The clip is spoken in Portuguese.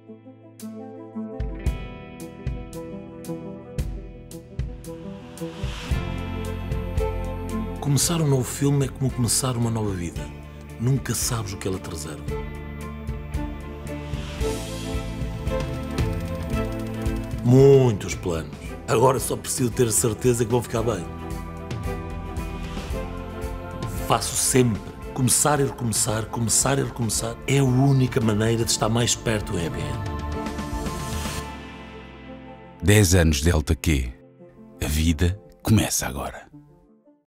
Começar um novo filme é como começar uma nova vida. Nunca sabes o que ela te reserva. Muitos planos. Agora só preciso ter certeza que vão ficar bem. Faço sempre. Começar e recomeçar, começar e recomeçar. É a única maneira de estar mais perto do EBN. 10 anos Delta Q. A vida começa agora.